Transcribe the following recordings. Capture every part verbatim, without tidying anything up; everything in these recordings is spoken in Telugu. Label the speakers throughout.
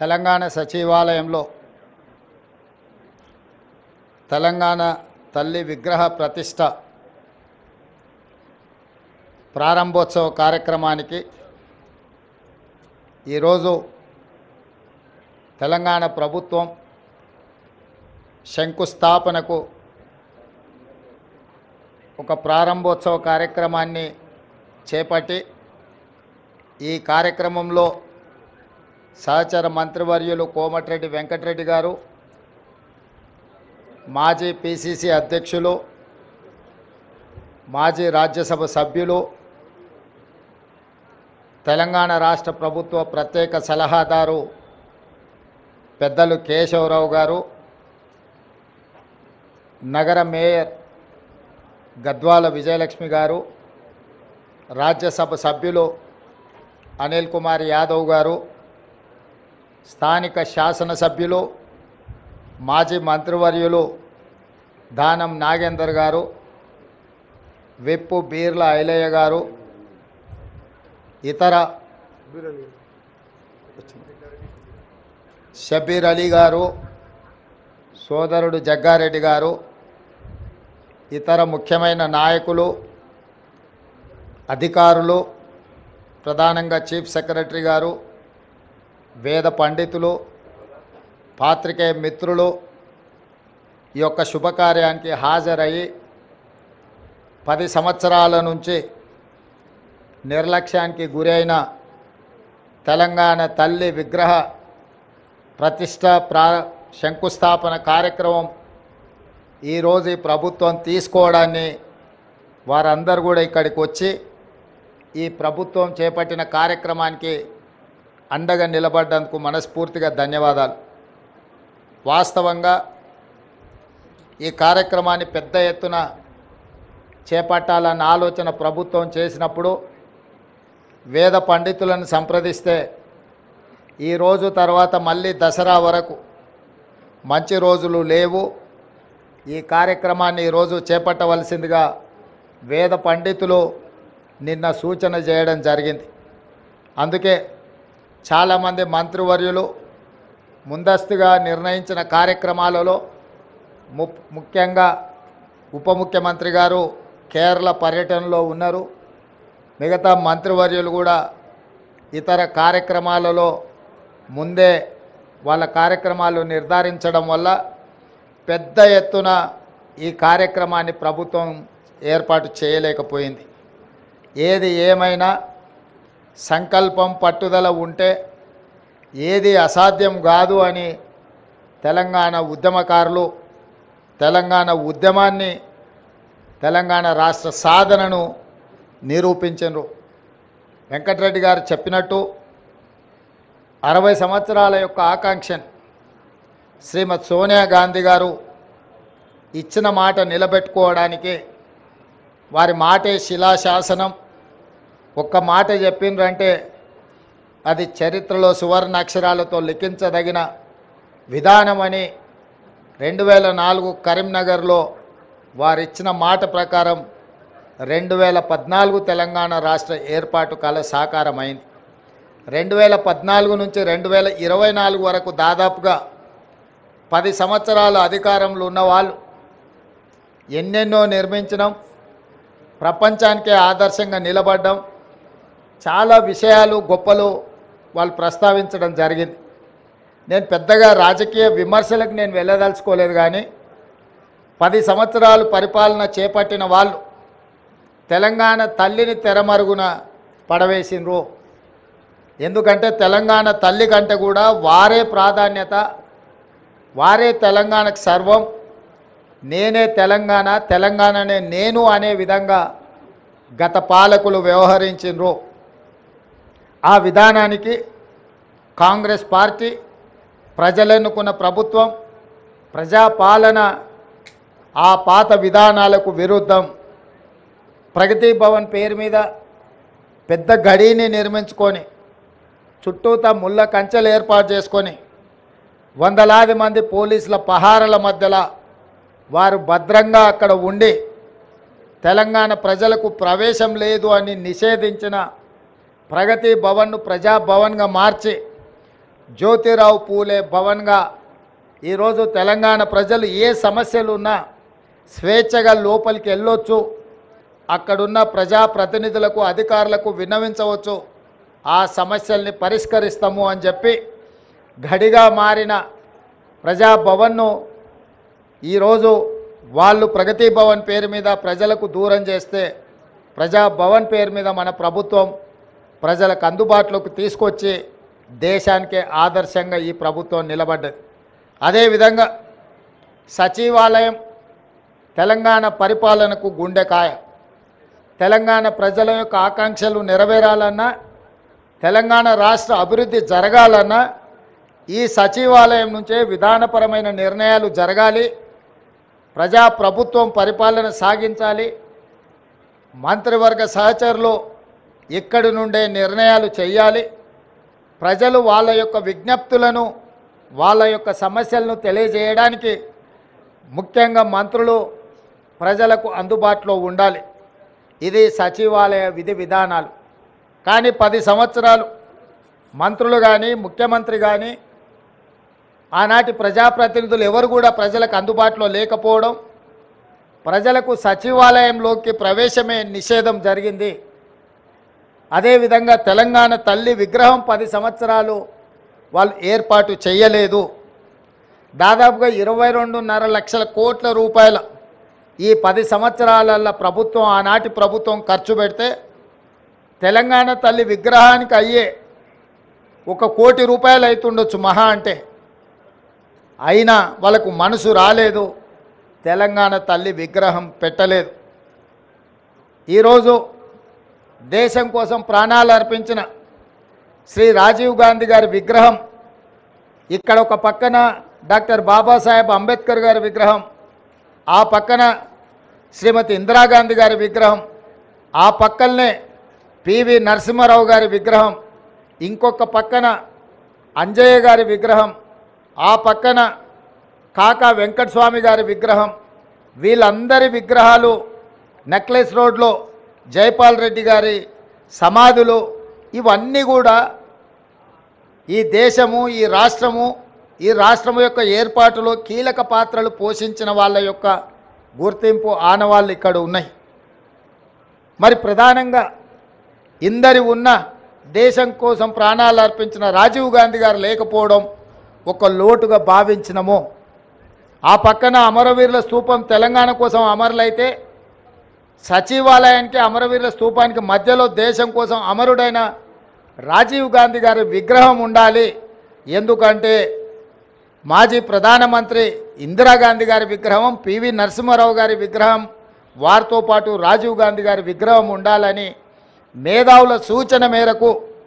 Speaker 1: తెలంగాణ సచివాలయంలో తెలంగాణ తల్లి విగ్రహ ప్రతిష్ట ప్రారంభోత్సవ కార్యక్రమానికి ఈరోజు తెలంగాణ ప్రభుత్వం శంకుస్థాపనకు ఒక ప్రారంభోత్సవ కార్యక్రమాన్ని చేపట్టి ఈ కార్యక్రమంలో సహచర మంత్రివర్యులు కోమటిరెడ్డి వెంకటరెడ్డి గారు, మాజీ పిసిసి అధ్యక్షులు, మాజీ రాజ్యసభ సభ్యులు, తెలంగాణ రాష్ట్ర ప్రభుత్వ ప్రత్యేక సలహాదారు పెద్దలు కేశవరావు గారు, నగర మేయర్ గద్వాల విజయలక్ష్మి గారు, రాజ్యసభ సభ్యులు అనిల్ కుమార్ యాదవ్ గారు, స్థానిక శాసనసభ్యులు మాజీ మంత్రివర్యులు దానం నాగేందర్ గారు, విప్పు బీర్ల ఐలయ్య గారు, ఇతర షబీర్ అలీ గారు, సోదరుడు జగ్గారెడ్డి గారు, ఇతర ముఖ్యమైన నాయకులు, అధికారులు, ప్రధానంగా చీఫ్ సెక్రటరీ గారు, వేద పండితులు, పాత్రికేయ మిత్రులు ఈ యొక్క శుభకార్యానికి హాజరయ్యి పది సంవత్సరాల నుంచి నిర్లక్ష్యానికి గురైన తెలంగాణ తల్లి విగ్రహ ప్రతిష్ట ప్రా శంకుస్థాపన కార్యక్రమం ఈరోజు ఈ ప్రభుత్వం తీసుకోవడాన్ని వారందరూ కూడా ఇక్కడికి వచ్చి ఈ ప్రభుత్వం చేపట్టిన కార్యక్రమానికి అండగా నిలబడ్డందుకు మనస్ఫూర్తిగా ధన్యవాదాలు. వాస్తవంగా ఈ కార్యక్రమాన్ని పెద్ద ఎత్తున చేపట్టాలన్న ఆలోచన ప్రభుత్వం చేసినప్పుడు వేద పండితులను సంప్రదిస్తే ఈరోజు తర్వాత మళ్ళీ దసరా వరకు మంచి రోజులు లేవు, ఈ కార్యక్రమాన్ని ఈరోజు చేపట్టవలసిందిగా వేద పండితులు నిన్న సూచన చేయడం జరిగింది. అందుకే చాలామంది మంత్రివర్యులు ముందస్తుగా నిర్ణయించిన కార్యక్రమాలలో ము ముఖ్యంగా ఉప ముఖ్యమంత్రి గారు కేరళ పర్యటనలో ఉన్నారు. మిగతా మంత్రివర్యులు కూడా ఇతర కార్యక్రమాలలో ముందే వాళ్ళ కార్యక్రమాలు నిర్ధారించడం వల్ల పెద్ద ఎత్తున ఈ కార్యక్రమాన్ని ప్రభుత్వం ఏర్పాటు చేయలేకపోయింది. ఏది ఏమైనా సంకల్పం పట్టుదల ఉంటే ఏది అసాధ్యం కాదు అని తెలంగాణ ఉద్యమకారులు తెలంగాణ ఉద్యమాన్ని తెలంగాణ రాష్ట్ర సాధనను నిరూపించారు. వెంకటరెడ్డి గారు చెప్పినట్టు అరవై సంవత్సరాల యొక్క ఆకాంక్షను శ్రీమతి సోనియా గాంధీ గారు ఇచ్చిన మాట నిలబెట్టుకోవడానికి వారి మాటే శిలాశాసనం. ఒక్క మాట చెప్పిండ్రంటే అది చరిత్రలో సువర్ణ అక్షరాలతో లిఖించదగిన విధానమని రెండు వేల నాలుగు కరీంనగర్లో వారిచ్చిన మాట ప్రకారం రెండు వేల పద్నాలుగు తెలంగాణ రాష్ట్ర ఏర్పాటు కల సాకారమైంది. రెండు వేల పద్నాలుగు నుంచి రెండు వేల ఇరవై నాలుగు వరకు దాదాపుగా పది సంవత్సరాల అధికారంలో ఉన్నవాళ్ళు ఎన్నెన్నో నిర్మించడం, ప్రపంచానికే ఆదర్శంగా నిలబడ్డం, చాలా విషయాలు గొప్పలు వాళ్ళు ప్రస్తావించడం జరిగింది. నేను పెద్దగా రాజకీయ విమర్శలకు నేను వెళ్ళదలుచుకోలేదు, కానీ పది సంవత్సరాలు పరిపాలన చేపట్టిన వాళ్ళు తెలంగాణ తల్లిని తెరమరుగున పడవేసినరు. ఎందుకంటే తెలంగాణ తల్లి కంటే కూడా వారే ప్రాధాన్యత, వారే తెలంగాణకు సర్వం, నేనే తెలంగాణ, తెలంగాణనే నేను అనే విధంగా గత పాలకులు వ్యవహరించినరు. ఆ విధానానికి కాంగ్రెస్ పార్టీ, ప్రజలెన్నుకున్న ప్రభుత్వం, ప్రజాపాలన ఆ పాత విధానాలకు విరుద్ధం ప్రగతి భవన్ పేరు మీద పెద్ద గడిని నిర్మించుకొని చుట్టూతా ముళ్ళ కంచెలు ఏర్పాటు చేసుకొని వందలాది మంది పోలీసుల పహారాల మధ్యలో వారు భద్రంగా అక్కడ ఉండి తెలంగాణ ప్రజలకు ప్రవేశం లేదు అని నిషేధించిన ప్రగతి భవన్ను ప్రజాభవన్గా మార్చి జ్యోతిరావు పూలే భవన్గా ఈరోజు తెలంగాణ ప్రజలు ఏ సమస్యలు ఉన్నా స్వేచ్ఛగా లోపలికి వెళ్ళొచ్చు, అక్కడున్న ప్రజాప్రతినిధులకు అధికారులకు విన్నవించవచ్చు, ఆ సమస్యల్ని పరిష్కరిస్తాము అని చెప్పి గడిగా మారిన ప్రజాభవన్ను ఈరోజు వాళ్ళు ప్రగతి భవన్ పేరు మీద ప్రజలకు దూరం చేస్తే ప్రజాభవన్ పేరు మీద మన ప్రభుత్వం ప్రజలకు అందుబాటులోకి తీసుకొచ్చి దేశానికే ఆదర్శంగా ఈ ప్రభుత్వం నిలబడ్డది. అదేవిధంగా సచివాలయం తెలంగాణ పరిపాలనకు గుండెకాయ. తెలంగాణ ప్రజల యొక్క ఆకాంక్షలు నెరవేరాలన్నా, తెలంగాణ రాష్ట్ర అభివృద్ధి జరగాలన్నా ఈ సచివాలయం నుంచే విధానపరమైన నిర్ణయాలు జరగాలి, ప్రజాప్రభుత్వం పరిపాలన సాగించాలి. మంత్రివర్గ సహచరులు ఇక్కడి నుండే నిర్ణయాలు చేయాలి. ప్రజలు వాళ్ళ యొక్క విజ్ఞప్తులను, వాళ్ళ యొక్క సమస్యలను తెలియజేయడానికి ముఖ్యంగా మంత్రులు ప్రజలకు అందుబాటులో ఉండాలి. ఇది సచివాలయ విధి విధానాలు. కానీ పది సంవత్సరాలు మంత్రులు కానీ ముఖ్యమంత్రి కానీ ఆనాటి ప్రజాప్రతినిధులు ఎవరు కూడా ప్రజలకు అందుబాటులో లేకపోవడం, ప్రజలకు సచివాలయంలోకి ప్రవేశమే నిషేధం జరిగింది. అదేవిధంగా తెలంగాణ తల్లి విగ్రహం పది సంవత్సరాలు వాళ్ళు ఏర్పాటు చేయలేదు. దాదాపుగా ఇరవై రెండున్నర లక్షల కోట్ల రూపాయల ఈ పది సంవత్సరాల ప్రభుత్వం, ఆనాటి ప్రభుత్వం ఖర్చు పెడితే తెలంగాణ తల్లి విగ్రహానికి అయ్యే ఒక కోటి రూపాయలు అవుతుండొచ్చు మహా అంటే. అయినా వాళ్ళకు మనసు రాలేదు, తెలంగాణ తల్లి విగ్రహం పెట్టలేదు. ఈరోజు దేశం కోసం ప్రాణాలు అర్పించిన శ్రీ రాజీవ్ గాంధీ గారి విగ్రహం ఇక్కడ ఒక పక్కన, డాక్టర్ బాబాసాహెబ్ అంబేద్కర్ గారి విగ్రహం ఆ పక్కన, శ్రీమతి ఇందిరాగాంధీ గారి విగ్రహం ఆ పక్కనే, పివి నరసింహారావు గారి విగ్రహం ఇంకొక పక్కన, అంజయ్య గారి విగ్రహం ఆ పక్కన, కాకా వెంకటస్వామి గారి విగ్రహం, వీళ్ళందరి విగ్రహాలు నెక్లెస్ రోడ్లో జైపాల్ రెడ్డి గారి సమాధులు, ఇవన్నీ కూడా ఈ దేశము, ఈ రాష్ట్రము, ఈ రాష్ట్రము యొక్క ఏర్పాటులో కీలక పాత్రలు పోషించిన వాళ్ళ యొక్క గుర్తింపు ఆనవాళ్ళు ఇక్కడ ఉన్నాయి. మరి ప్రధానంగా ఇందరి ఉన్న దేశం కోసం ప్రాణాలు అర్పించిన రాజీవ్ గాంధీ గారు లేకపోవడం ఒక లోటుగా భావించినము. ఆ పక్కన అమరవీరుల స్తూపం తెలంగాణ కోసం అమరులైతే సచివాలయానికి అమరవీరుల స్తూపానికి మధ్యలో దేశం కోసం అమరుడైన రాజీవ్ గాంధీ గారి విగ్రహం ఉండాలి. ఎందుకంటే మాజీ ప్రధానమంత్రి ఇందిరాగాంధీ గారి విగ్రహం, పివి నరసింహారావు గారి విగ్రహం, వారితో పాటు రాజీవ్ గాంధీ గారి విగ్రహం ఉండాలని మేధావుల సూచన మేరకు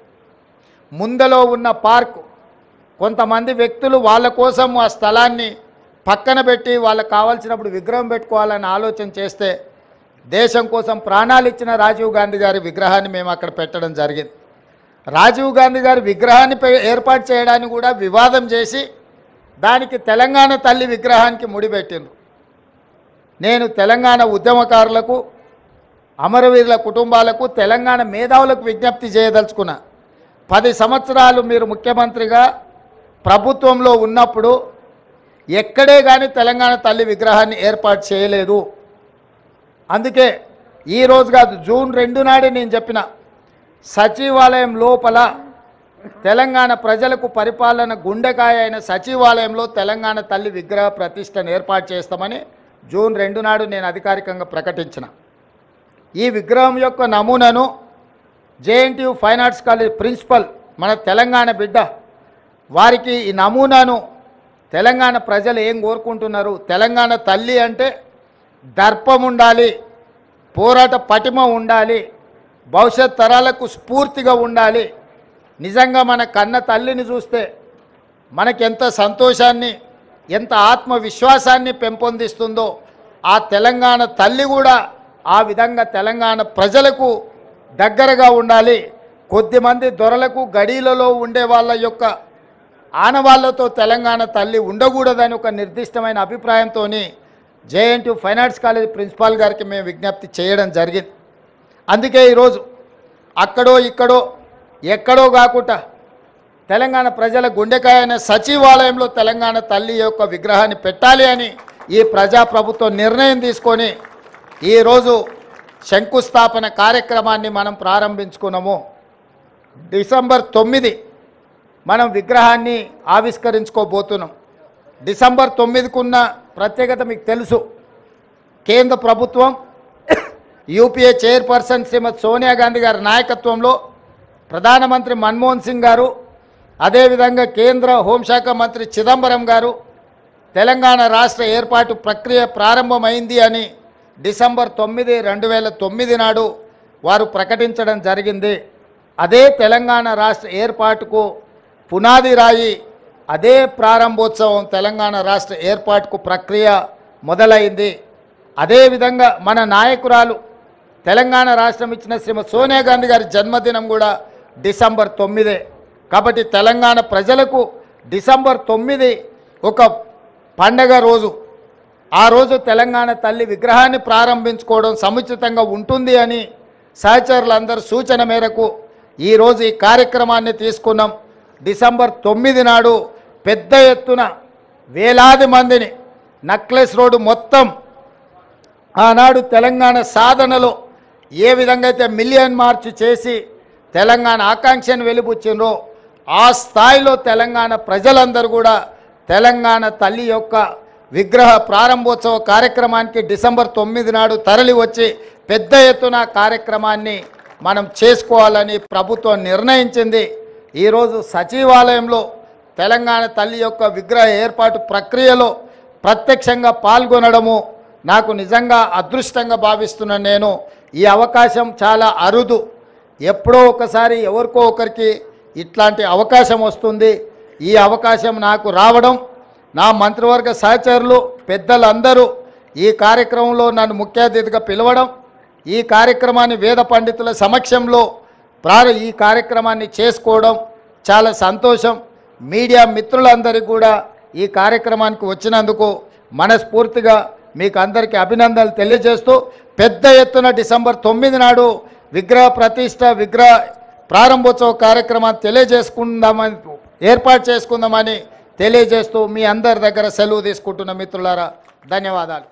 Speaker 1: ముందలో ఉన్న పార్కు కొంతమంది వ్యక్తులు వాళ్ళ కోసం ఆ స్థలాన్ని పక్కన పెట్టి వాళ్ళకు కావాల్సినప్పుడు విగ్రహం పెట్టుకోవాలని ఆలోచన చేస్తే దేశం కోసం ప్రాణాలు ఇచ్చిన రాజీవ్ గాంధీ గారి విగ్రహాన్ని మేము అక్కడ పెట్టడం జరిగింది. రాజీవ్ గాంధీ గారి విగ్రహాన్ని ఏర్పాటు చేయడానికి కూడా వివాదం చేసి దానికి తెలంగాణ తల్లి విగ్రహానికి ముడిపెట్టిండ్రు. నేను తెలంగాణ ఉద్యమకారులకు, అమరవీరుల కుటుంబాలకు, తెలంగాణ మేధావులకు విజ్ఞప్తి చేయదలుచుకున్నా. పది సంవత్సరాలు మీరు ముఖ్యమంత్రిగా ప్రభుత్వంలో ఉన్నప్పుడు ఎక్కడే కానీ తెలంగాణ తల్లి విగ్రహాన్ని ఏర్పాటు చేయలేదు. అందుకే ఈరోజు కాదు, జూన్ రెండు నాడే నేను చెప్పిన సచివాలయం లోపల తెలంగాణ ప్రజలకు పరిపాలన గుండెకాయ అయిన సచివాలయంలో తెలంగాణ తల్లి విగ్రహ ప్రతిష్టను ఏర్పాటు చేస్తామని జూన్ రెండు నాడు నేను అధికారికంగా ప్రకటించిన. ఈ విగ్రహం యొక్క నమూనాను JNTU fine arts college principal మన తెలంగాణ బిడ్డ వారికి ఈ నమూనాను తెలంగాణ ప్రజలు ఏం కోరుకుంటున్నారు, తెలంగాణ తల్లి అంటే దర్పం ఉండాలి, పోరాట పటిమ ఉండాలి, భవిష్యత్ తరాలకు స్ఫూర్తిగా ఉండాలి. నిజంగా మన కన్న తల్లిని చూస్తే మనకెంత సంతోషాన్ని, ఎంత ఆత్మవిశ్వాసాన్ని పెంపొందిస్తుందో ఆ తెలంగాణ తల్లి కూడా ఆ విధంగా తెలంగాణ ప్రజలకు దగ్గరగా ఉండాలి. కొద్దిమంది దొరలకు గడీలలో ఉండే వాళ్ళ యొక్క ఆనవాళ్లతో తెలంగాణ తల్లి ఉండకూడదని ఒక నిర్దిష్టమైన అభిప్రాయంతో JNTU fine arts college principal గారికి మేము విజ్ఞప్తి చేయడం జరిగింది. అందుకే ఈరోజు అక్కడో ఇక్కడో ఎక్కడో కాకుండా తెలంగాణ ప్రజల గుండెకాయ అయిన సచివాలయంలో తెలంగాణ తల్లి యొక్క విగ్రహాన్ని పెట్టాలి అని ఈ ప్రజాప్రభుత్వం నిర్ణయం తీసుకొని ఈరోజు శంకుస్థాపన కార్యక్రమాన్ని మనం ప్రారంభించుకున్నాము. డిసెంబర్ తొమ్మిది మనం విగ్రహాన్ని ఆవిష్కరించుకోబోతున్నాం. డిసెంబర్ తొమ్మిదికున్న ప్రత్యేకత మీకు తెలుసు. కేంద్ర ప్రభుత్వం యూపీఏ చైర్పర్సన్ శ్రీమతి సోనియా గాంధీ గారి నాయకత్వంలో ప్రధానమంత్రి మన్మోహన్ సింగ్ గారు, అదేవిధంగా కేంద్ర హోంశాఖ మంత్రి చిదంబరం గారు తెలంగాణ రాష్ట్ర ఏర్పాటు ప్రక్రియ ప్రారంభమైంది అని డిసెంబర్ తొమ్మిది రెండు వేల తొమ్మిది నాడు వారు ప్రకటించడం జరిగింది. అదే తెలంగాణ రాష్ట్ర ఏర్పాటుకు పునాది రాయి, అదే ప్రారంభోత్సవం తెలంగాణ రాష్ట్ర ఏర్పాటుకు ప్రక్రియ మొదలైంది. అదేవిధంగా మన నాయకురాలు తెలంగాణ రాష్ట్రం ఇచ్చిన శ్రీమతి సోనియా గాంధీ గారి జన్మదినం కూడా డిసెంబర్ తొమ్మిదే. కాబట్టి తెలంగాణ ప్రజలకు డిసెంబర్ తొమ్మిది ఒక పండగ రోజు. ఆ రోజు తెలంగాణ తల్లి విగ్రహాన్ని ప్రారంభించుకోవడం సముచితంగా ఉంటుంది అని సహచరులందరూ సూచన మేరకు ఈరోజు ఈ కార్యక్రమాన్ని తీసుకున్నాం. డిసెంబర్ తొమ్మిది నాడు పెద్ద ఎత్తున వేలాది మందిని నక్లెస్ రోడ్డు మొత్తం ఆనాడు తెలంగాణ సాధనలో ఏ విధంగా అయితే మిలియన్ మార్చ్ చేసి తెలంగాణ ఆకాంక్షను వెలిబుచ్చినో ఆ స్థాయిలో తెలంగాణ ప్రజలందరూ కూడా తెలంగాణ తల్లి యొక్క విగ్రహ ప్రారంభోత్సవ కార్యక్రమానికి డిసెంబర్ తొమ్మిది నాడు తరలి వచ్చి పెద్ద ఎత్తున కార్యక్రమాన్ని మనం చేసుకోవాలని ప్రభుత్వం నిర్ణయించింది. ఈరోజు సచివాలయంలో తెలంగాణ తల్లి యొక్క విగ్రహ ఏర్పాటు ప్రక్రియలో ప్రత్యక్షంగా పాల్గొనడము నాకు నిజంగా అదృష్టంగా భావిస్తున్నాను. నేను ఈ అవకాశం చాలా అరుదు. ఎప్పుడో ఒకసారి ఎవరికో ఒకరికి ఇట్లాంటి అవకాశం వస్తుంది. ఈ అవకాశం నాకు రావడం, నా మంత్రివర్గ సహచరులు పెద్దలందరూ ఈ కార్యక్రమంలో నన్ను ముఖ్య అతిథిగా పిలవడం, ఈ కార్యక్రమాన్ని వేద పండితుల సమక్షంలో ప్రార ఈ కార్యక్రమాన్ని చేసుకోవడం చాలా సంతోషం. మీడియా మిత్రులందరికీ కూడా ఈ కార్యక్రమానికి వచ్చినందుకు మనస్ఫూర్తిగా మీకు అందరికీ అభినందనలు తెలియజేస్తూ పెద్ద ఎత్తున డిసెంబర్ తొమ్మిది నాడు విగ్రహ ప్రతిష్ట విగ్రహ ప్రారంభోత్సవ కార్యక్రమాన్ని తెలియజేసుకుందామని ఏర్పాటు చేసుకుందామని తెలియజేస్తూ మీ అందరి దగ్గర సెలవు తీసుకుంటున్న మిత్రులారా ధన్యవాదాలు.